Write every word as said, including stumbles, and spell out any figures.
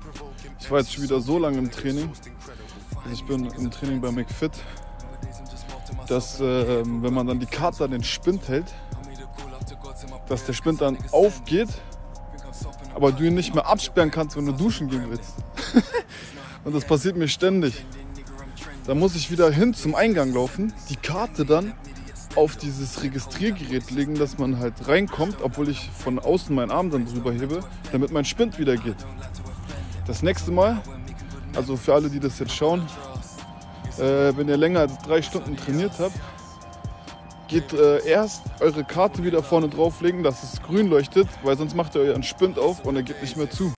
Ich war jetzt schon wieder so lange im Training. Also ich bin im Training bei McFit, dass äh, wenn man dann die Karte an den Spind hält, dass der Spind dann aufgeht, aber du ihn nicht mehr absperren kannst, wenn du duschen gehen willst. Und das passiert mir ständig. Da muss ich wieder hin zum Eingang laufen, die Karte dann auf dieses Registriergerät legen, dass man halt reinkommt, obwohl ich von außen meinen Arm dann drüber hebe, damit mein Spind wieder geht. Das nächste Mal, also für alle, die das jetzt schauen, äh, wenn ihr länger als drei Stunden trainiert habt, geht äh, erst eure Karte wieder vorne drauflegen, dass es grün leuchtet, weil sonst macht ihr euren Spind auf und er geht nicht mehr zu.